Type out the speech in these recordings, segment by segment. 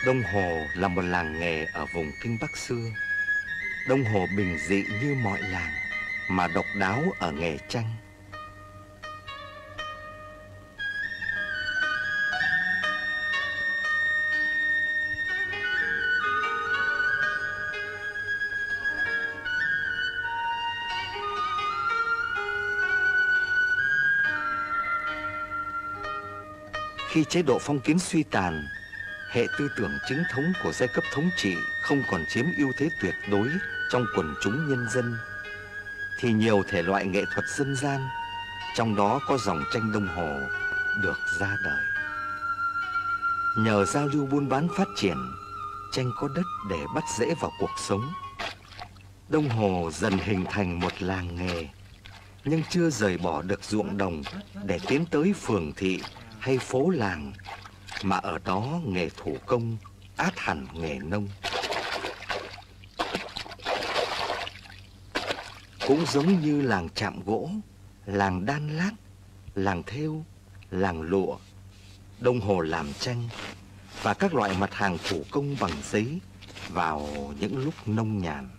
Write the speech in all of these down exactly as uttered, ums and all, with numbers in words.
Đông Hồ là một làng nghề ở vùng Kinh Bắc xưa. Đông Hồ bình dị như mọi làng, mà độc đáo ở nghề tranh. Khi chế độ phong kiến suy tàn, hệ tư tưởng chính thống của giai cấp thống trị không còn chiếm ưu thế tuyệt đối trong quần chúng nhân dân, thì nhiều thể loại nghệ thuật dân gian, trong đó có dòng tranh Đông Hồ, được ra đời. Nhờ giao lưu buôn bán phát triển, tranh có đất để bắt rễ vào cuộc sống. Đông Hồ dần hình thành một làng nghề, nhưng chưa rời bỏ được ruộng đồng để tiến tới phường thị hay phố làng, mà ở đó nghề thủ công át hẳn nghề nông. Cũng giống như làng chạm gỗ, làng đan lát, làng thêu, làng lụa, Đông Hồ làm tranh và các loại mặt hàng thủ công bằng giấy vào những lúc nông nhàn.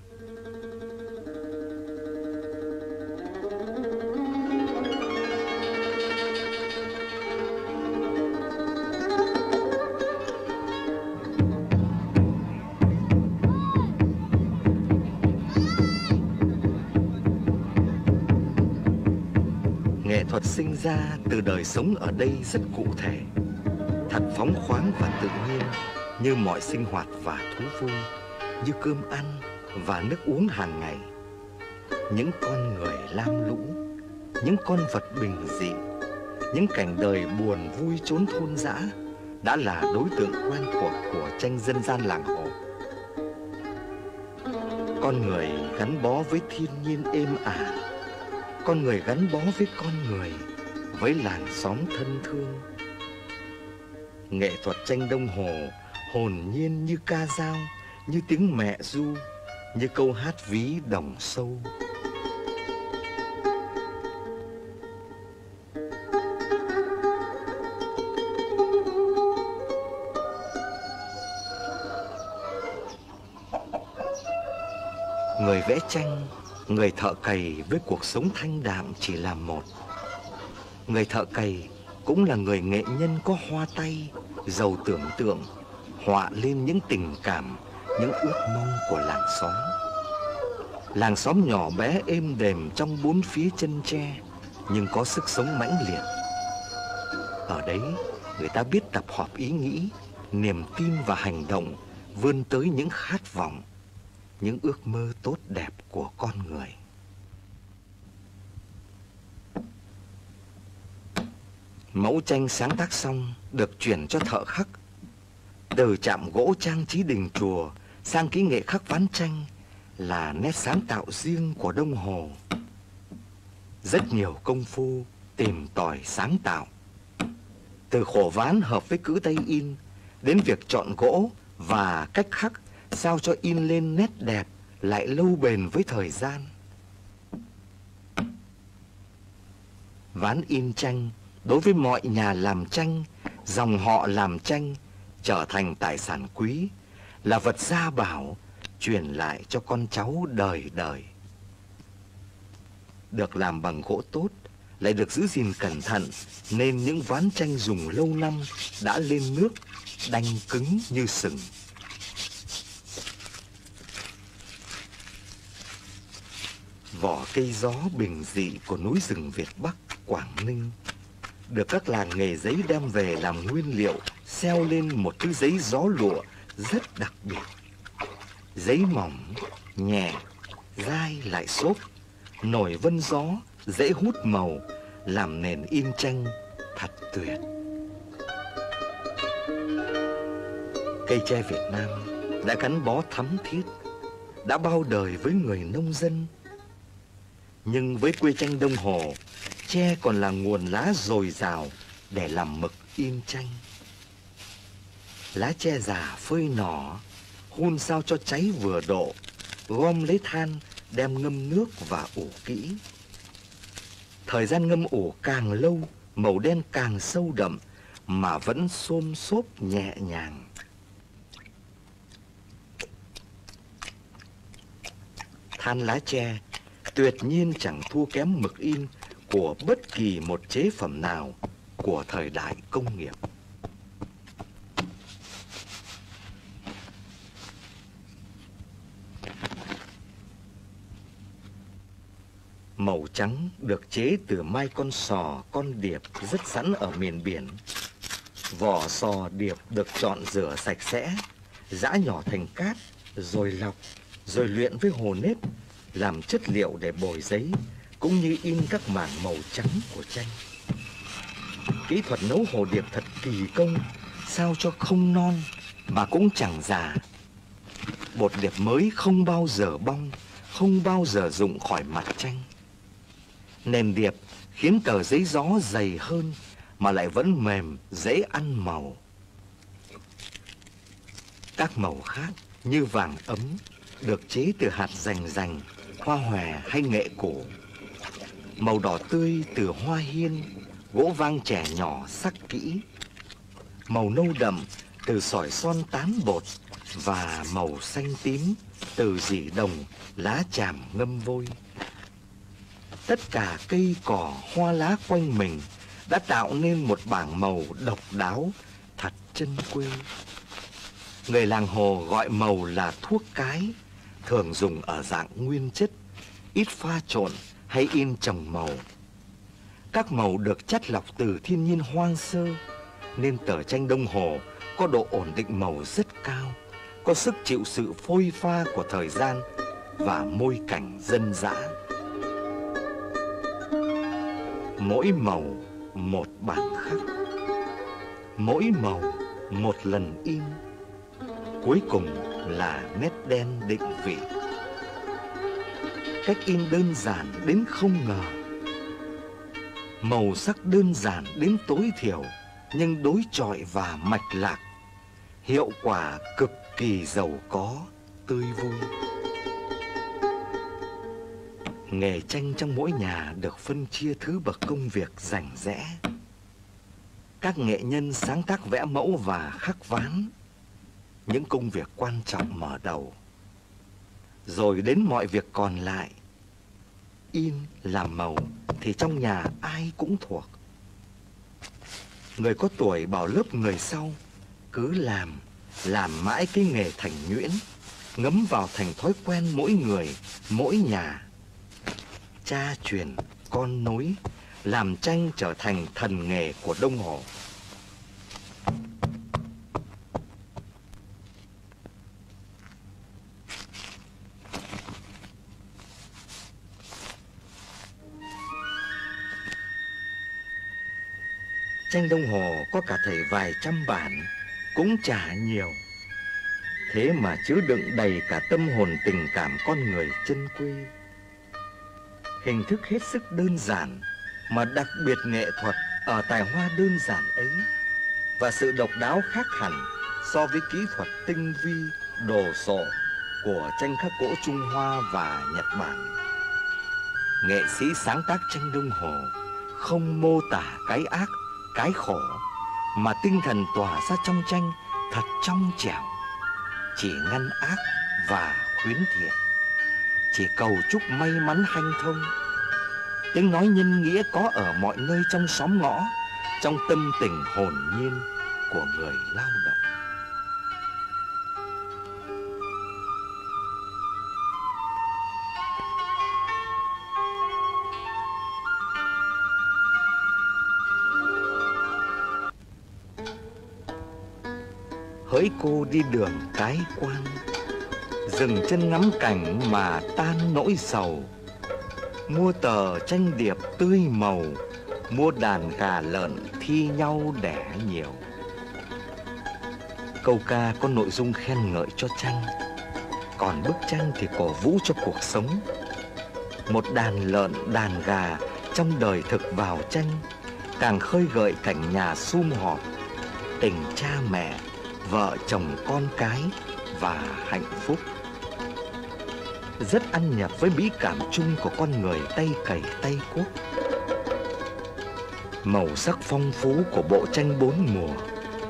Nghệ thuật sinh ra từ đời sống ở đây rất cụ thể, thật phóng khoáng và tự nhiên, như mọi sinh hoạt và thú vui, như cơm ăn và nước uống hàng ngày. Những con người lam lũ, những con vật bình dị, những cảnh đời buồn vui chốn thôn dã đã là đối tượng quen thuộc của tranh dân gian làng Hồ. Con người gắn bó với thiên nhiên êm ả, con người gắn bó với con người, với làng xóm thân thương. Nghệ thuật tranh Đông Hồ hồn nhiên như ca dao, như tiếng mẹ ru, như câu hát ví đồng sâu. Người vẽ tranh, người thợ cày với cuộc sống thanh đạm chỉ là một. Người thợ cày cũng là người nghệ nhân có hoa tay, giàu tưởng tượng, họa lên những tình cảm, những ước mong của làng xóm. Làng xóm nhỏ bé êm đềm trong bốn phía chân tre, nhưng có sức sống mãnh liệt. Ở đấy, người ta biết tập hợp ý nghĩ, niềm tin và hành động, vươn tới những khát vọng, những ước mơ tốt đẹp của con người. Mẫu tranh sáng tác xong được chuyển cho thợ khắc. Từ chạm gỗ trang trí đình chùa sang kỹ nghệ khắc ván tranh là nét sáng tạo riêng của Đông Hồ. Rất nhiều công phu tìm tòi sáng tạo, từ khổ ván hợp với cữ tay in đến việc chọn gỗ và cách khắc sao cho in lên nét đẹp lại lâu bền với thời gian. Ván in tranh đối với mọi nhà làm tranh, dòng họ làm tranh trở thành tài sản quý, là vật gia bảo truyền lại cho con cháu đời đời. Được làm bằng gỗ tốt, lại được giữ gìn cẩn thận, nên những ván tranh dùng lâu năm đã lên nước, đanh cứng như sừng. Vỏ cây gió bình dị của núi rừng Việt Bắc, Quảng Ninh được các làng nghề giấy đem về làm nguyên liệu, xeo lên một thứ giấy gió lụa rất đặc biệt. Giấy mỏng, nhẹ, dai lại xốp, nổi vân gió, dễ hút màu, làm nền in tranh thật tuyệt. Cây tre Việt Nam đã gắn bó thắm thiết, đã bao đời với người nông dân. Nhưng với quê tranh Đông Hồ, tre còn là nguồn lá dồi dào để làm mực in tranh. Lá tre già phơi nỏ, hun sao cho cháy vừa độ, gom lấy than đem ngâm nước và ủ kỹ. Thời gian ngâm ủ càng lâu, màu đen càng sâu đậm mà vẫn xôm xốp nhẹ nhàng. than lá tre tuyệt nhiên chẳng thua kém mực in của bất kỳ một chế phẩm nào của thời đại công nghiệp. Màu trắng được chế từ mai con sò, con điệp rất sẵn ở miền biển. Vỏ sò điệp được chọn rửa sạch sẽ, giã nhỏ thành cát, rồi lọc, rồi luyện với hồ nếp, làm chất liệu để bồi giấy, cũng như in các mảng màu trắng của tranh. Kỹ thuật nấu hồ điệp thật kỳ công, sao cho không non mà cũng chẳng già. Bột điệp mới không bao giờ bong, không bao giờ rụng khỏi mặt tranh. Nền điệp khiến tờ giấy gió dày hơn mà lại vẫn mềm, dễ ăn màu. Các màu khác như vàng ấm được chế từ hạt rành rành, hoa hòe hay nghệ cổ. Màu đỏ tươi từ hoa hiên, gỗ vang trẻ nhỏ sắc kỹ. Màu nâu đậm từ sỏi son tán bột, và màu xanh tím từ rỉ đồng, lá chàm ngâm vôi. Tất cả cây cỏ, hoa lá quanh mình đã tạo nên một bảng màu độc đáo, thật chân quê. Người làng Hồ gọi màu là thuốc cái, thường dùng ở dạng nguyên chất, ít pha trộn hay in chồng màu. Các màu được chắt lọc từ thiên nhiên hoang sơ, nên tờ tranh Đông Hồ có độ ổn định màu rất cao, có sức chịu sự phôi pha của thời gian và môi cảnh dân dã. Mỗi màu một bản khắc, mỗi màu một lần in, cuối cùng là nét đen định vị. Cách in đơn giản đến không ngờ, màu sắc đơn giản đến tối thiểu nhưng đối chọi và mạch lạc, hiệu quả cực kỳ giàu có, tươi vui. Nghề tranh trong mỗi nhà được phân chia thứ bậc công việc rành rẽ. Các nghệ nhân sáng tác vẽ mẫu và khắc ván, những công việc quan trọng mở đầu. Rồi đến mọi việc còn lại, in, làm màu thì trong nhà ai cũng thuộc. Người có tuổi bảo lớp người sau cứ làm, làm mãi cái nghề thành nhuyễn, ngấm vào thành thói quen mỗi người, mỗi nhà. Cha truyền, con nối, làm tranh trở thành thần nghề của Đông Hồ. Tranh Đông Hồ có cả thảy vài trăm bản, cũng chả nhiều. Thế mà chứa đựng đầy cả tâm hồn tình cảm con người chân quê. Hình thức hết sức đơn giản mà đặc biệt nghệ thuật ở tài hoa đơn giản ấy, và sự độc đáo khác hẳn so với kỹ thuật tinh vi, đồ sộ của tranh khắc gỗ Trung Hoa và Nhật Bản. Nghệ sĩ sáng tác tranh Đông Hồ không mô tả cái ác, cái khổ, mà tinh thần tỏa ra trong tranh thật trong trẻo, chỉ ngăn ác và khuyến thiện, chỉ cầu chúc may mắn hanh thông. Tiếng nói nhân nghĩa có ở mọi nơi trong xóm ngõ, trong tâm tình hồn nhiên của người lao động. Hỡi cô đi đường cái quan, dừng chân ngắm cảnh mà tan nỗi sầu. Mua tờ tranh điệp tươi màu, mua đàn gà lợn thi nhau đẻ nhiều. Câu ca có nội dung khen ngợi cho tranh, còn bức tranh thì cổ vũ cho cuộc sống. Một đàn lợn, đàn gà trong đời thực vào tranh, càng khơi gợi cảnh nhà sum họp, tình cha mẹ, vợ chồng con cái và hạnh phúc. Rất ăn nhập với mỹ cảm chung của con người tay cày tay cuốc. Màu sắc phong phú của bộ tranh bốn mùa,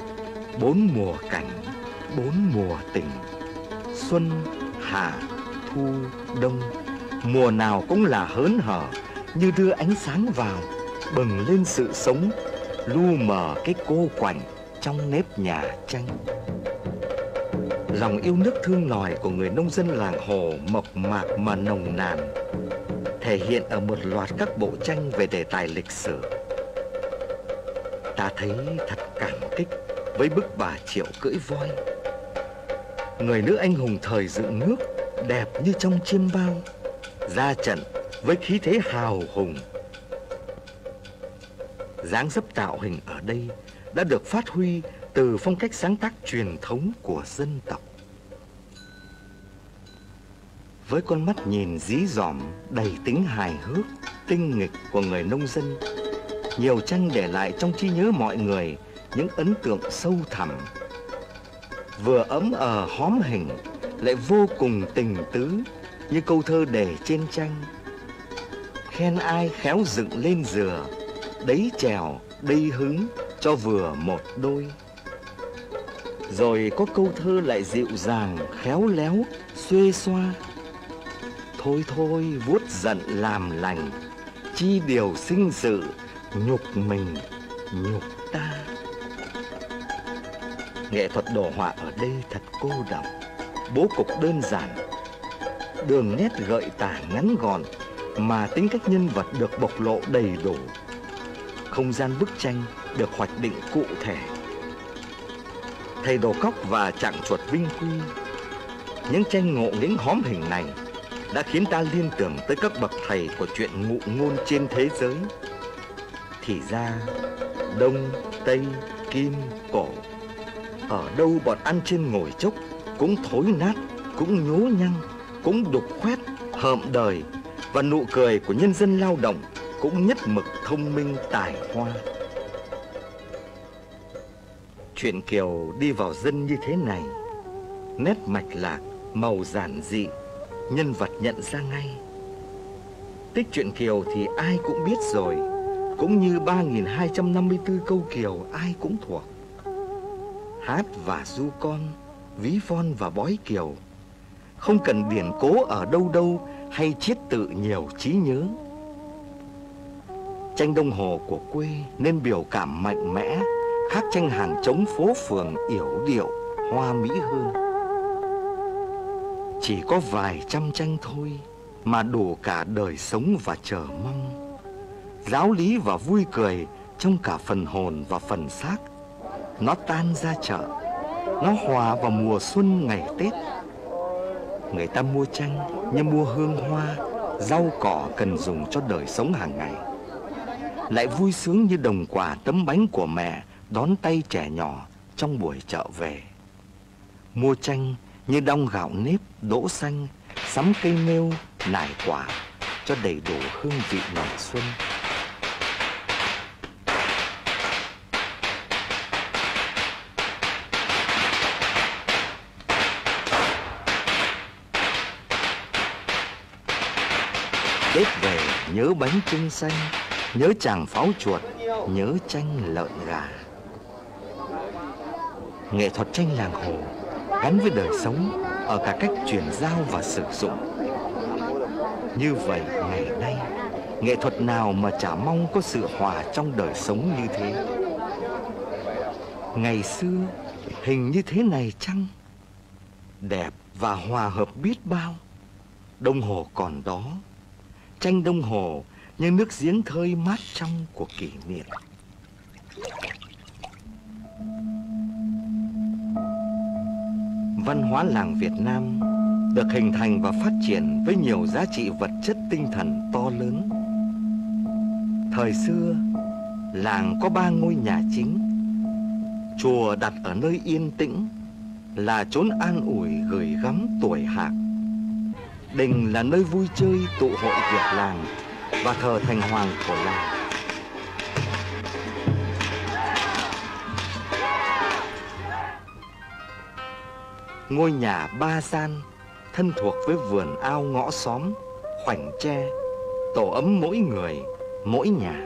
bốn mùa cảnh, bốn mùa tình, xuân, hạ, thu, thu, đông, mùa nào cũng là hớn hở, như đưa ánh sáng vào, bừng lên sự sống, lu mờ cái cô quạnh trong nếp nhà tranh. Lòng yêu nước thương nòi của người nông dân làng Hồ mộc mạc mà nồng nàn, thể hiện ở một loạt các bộ tranh về đề tài lịch sử. Ta thấy thật cảm kích với bức bà Triệu cưỡi voi, người nữ anh hùng thời dựng nước, đẹp như trong chiêm bao, ra trận với khí thế hào hùng. Dáng dấp tạo hình ở đây đã được phát huy từ phong cách sáng tác truyền thống của dân tộc. Với con mắt nhìn dí dỏm, đầy tính hài hước, tinh nghịch của người nông dân, nhiều tranh để lại trong trí nhớ mọi người những ấn tượng sâu thẳm. Vừa ấm ờ hóm hình, lại vô cùng tình tứ, như câu thơ đề trên tranh: khen ai khéo dựng lên dừa, đấy trèo, đây hứng, cho vừa một đôi. Rồi có câu thơ lại dịu dàng, khéo léo, xuê xoa: thôi thôi vuốt giận làm lành, chi điều sinh sự, nhục mình, nhục ta. Nghệ thuật đồ họa ở đây thật cô đọng, bố cục đơn giản, đường nét gợi tả ngắn gọn, mà tính cách nhân vật được bộc lộ đầy đủ. Không gian bức tranh được hoạch định cụ thể. Thầy Đồ Cóc và Chạng Chuột Vinh Quy, những tranh ngộ nghĩnh hóm hình này đã khiến ta liên tưởng tới các bậc thầy của chuyện ngụ ngôn trên thế giới. Thì ra Đông, Tây, Kim, Cổ, ở đâu bọn ăn trên ngồi chốc cũng thối nát, cũng nhố nhăng, cũng đục khoét, hợm đời, và nụ cười của nhân dân lao động cũng nhất mực thông minh tài hoa. Truyện Kiều đi vào dân như thế này, nét mạch lạc, màu giản dị, nhân vật nhận ra ngay. Tích truyện Kiều thì ai cũng biết rồi, cũng như ba nghìn hai trăm năm mươi tư câu Kiều ai cũng thuộc. Hát và ru con, ví von và bói Kiều, không cần điển cố ở đâu đâu hay chiết tự nhiều trí nhớ. Tranh Đông Hồ của quê nên biểu cảm mạnh mẽ, khác tranh hàng trống phố phường yểu điệu, hoa mỹ hơn. Chỉ có vài trăm tranh thôi mà đủ cả đời sống và chờ mong, giáo lý và vui cười trong cả phần hồn và phần xác. Nó tan ra chợ, nó hòa vào mùa xuân ngày Tết. Người ta mua tranh như mua hương hoa, rau cỏ cần dùng cho đời sống hàng ngày, lại vui sướng như đồng quà tấm bánh của mẹ đón tay trẻ nhỏ trong buổi chợ về. Mua tranh như đong gạo nếp, đỗ xanh, sắm cây nêu, nải quả cho đầy đủ hương vị ngày xuân. Tết về nhớ bánh trưng xanh, nhớ chàng pháo chuột, nhớ tranh lợn gà. Nghệ thuật tranh làng Hồ gắn với đời sống ở cả cách truyền giao và sử dụng. Như vậy ngày nay, nghệ thuật nào mà chả mong có sự hòa trong đời sống như thế. Ngày xưa hình như thế này chăng? Đẹp và hòa hợp biết bao. Đông Hồ còn đó, tranh Đông Hồ như nước giếng thơi mát trong của kỷ niệm. Văn hóa làng Việt Nam được hình thành và phát triển với nhiều giá trị vật chất tinh thần to lớn. Thời xưa, làng có ba ngôi nhà chính. Chùa đặt ở nơi yên tĩnh, là chốn an ủi gửi gắm tuổi hạc. Đình là nơi vui chơi tụ hội Việt làng và thờ thành hoàng của làng. Ngôi nhà ba gian thân thuộc với vườn ao ngõ xóm, khoảnh tre, tổ ấm mỗi người, mỗi nhà.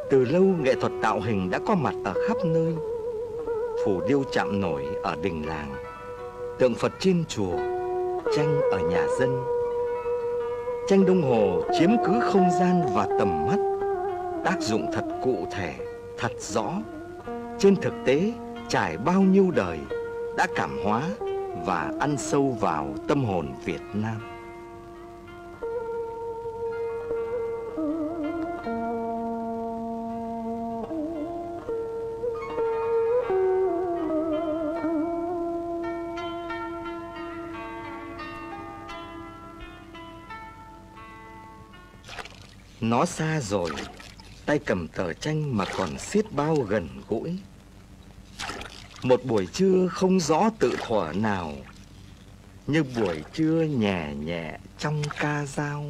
Từ lâu nghệ thuật tạo hình đã có mặt ở khắp nơi. Phù điêu chạm nổi ở đình làng, tượng Phật trên chùa, tranh ở nhà dân. Tranh đồng hồ chiếm cứ không gian và tầm mắt, tác dụng thật cụ thể, thật rõ. Trên thực tế, trải bao nhiêu đời đã cảm hóa và ăn sâu vào tâm hồn Việt Nam. Nó xa rồi, tay cầm tờ tranh mà còn xiết bao gần gũi. Một buổi trưa không rõ tự thuở nào, như buổi trưa nhẹ nhẹ trong ca dao.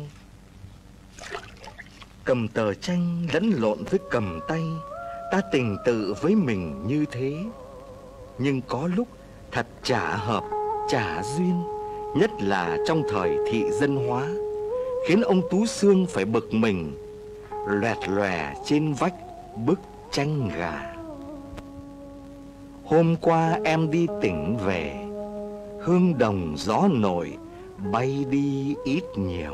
Cầm tờ tranh lẫn lộn với cầm tay, ta tình tự với mình như thế. Nhưng có lúc thật chả hợp, chả duyên, nhất là trong thời thị dân hóa, khiến ông Tú Xương phải bực mình, loẹt lòe trên vách bức tranh gà. Hôm qua em đi tỉnh về, hương đồng gió nổi bay đi ít nhiều.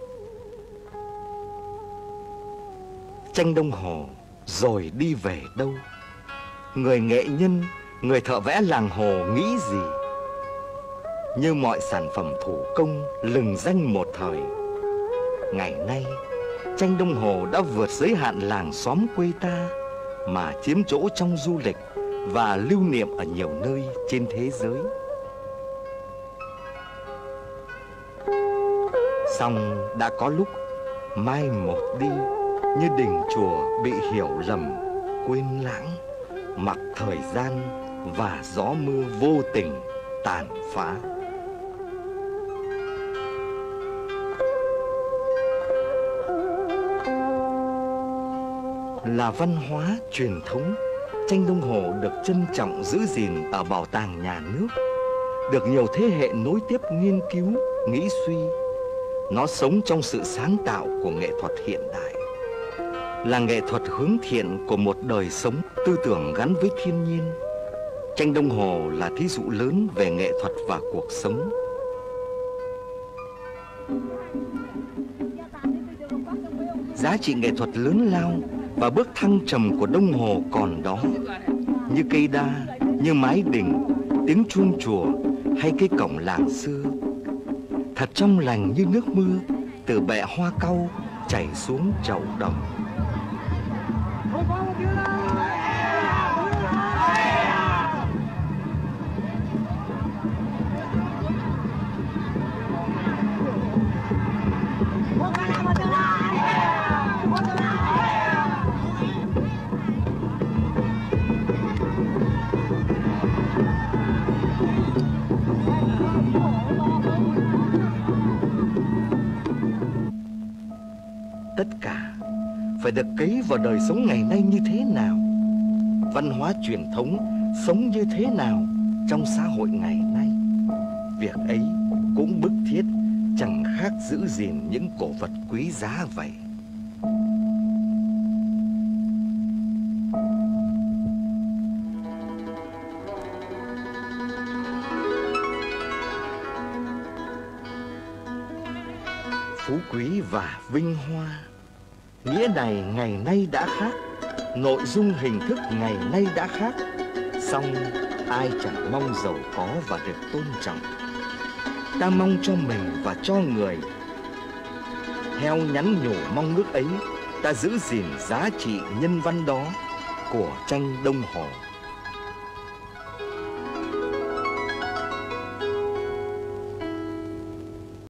Tranh đồng hồ rồi đi về đâu? Người nghệ nhân, người thợ vẽ làng Hồ nghĩ gì? Như mọi sản phẩm thủ công lừng danh một thời, ngày nay tranh đồng hồ đã vượt giới hạn làng xóm quê ta mà chiếm chỗ trong du lịch và lưu niệm ở nhiều nơi trên thế giới. Song đã có lúc mai một đi, như đình chùa bị hiểu lầm, quên lãng, mặc thời gian và gió mưa vô tình tàn phá. Là văn hóa truyền thống, tranh đồng hồ được trân trọng giữ gìn ở bảo tàng nhà nước, được nhiều thế hệ nối tiếp nghiên cứu, nghĩ suy. Nó sống trong sự sáng tạo của nghệ thuật hiện đại, là nghệ thuật hướng thiện của một đời sống tư tưởng gắn với thiên nhiên. Tranh đồng hồ là thí dụ lớn về nghệ thuật và cuộc sống. Giá trị nghệ thuật lớn lao và bước thăng trầm của đồng hồ còn đó, như cây đa, như mái đình, tiếng chuông chùa hay cây cổng làng xưa. Thật trong lành như nước mưa từ bẹ hoa cau chảy xuống chậu đồng. Tất cả phải được cấy vào đời sống ngày nay như thế nào, văn hóa truyền thống sống như thế nào trong xã hội ngày nay. Việc ấy cũng bức thiết, chẳng khác giữ gìn những cổ vật quý giá vậy. Phú quý và vinh hoa, nghĩa này ngày nay đã khác, nội dung hình thức ngày nay đã khác. Song ai chẳng mong giàu có và được tôn trọng. Ta mong cho mình và cho người. Theo nhắn nhủ mong ước ấy, ta giữ gìn giá trị nhân văn đó của tranh đồng hồ.